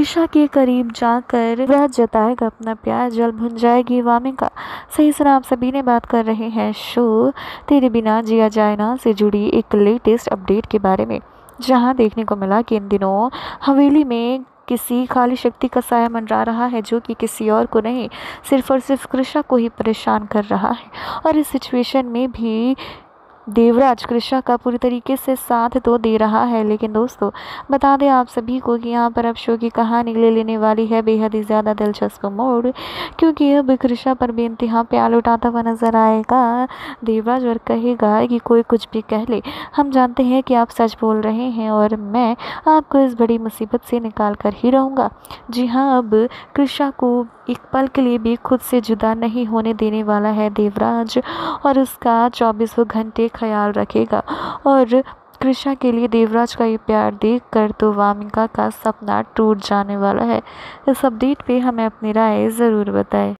कृषा के करीब जाकर वह जताएगा अपना प्यार, जल भुन जाएगी वामिका। सही सुना, आप सभी ने बात कर रहे हैं शो तेरे बिना जिया जाए ना से जुड़ी एक लेटेस्ट अपडेट के बारे में, जहां देखने को मिला कि इन दिनों हवेली में किसी खाली शक्ति का साया मंडरा रहा है, जो कि किसी और को नहीं, सिर्फ और सिर्फ कृषा को ही परेशान कर रहा है। और इस सिचुएशन में भी देवराज कृषा का पूरी तरीके से साथ तो दे रहा है, लेकिन दोस्तों बता दें आप सभी को कि यहाँ पर अब शो की कहानी ले लेने वाली है बेहद ही ज़्यादा दिलचस्प मोड़, क्योंकि अब कृषा पर बेइंतहा प्यार लुटाता हुआ नजर आएगा देवराज और कहेगा कि कोई कुछ भी कह ले, हम जानते हैं कि आप सच बोल रहे हैं और मैं आपको इस बड़ी मुसीबत से निकाल कर ही रहूँगा। जी हाँ, अब कृषा को एक पल के लिए भी खुद से जुदा नहीं होने देने वाला है देवराज, और उसका 24 घंटे ख्याल रखेगा। और कृषा के लिए देवराज का ये प्यार देखकर तो वामिका का सपना टूट जाने वाला है। इस अपडेट पे हमें अपनी राय ज़रूर बताएं।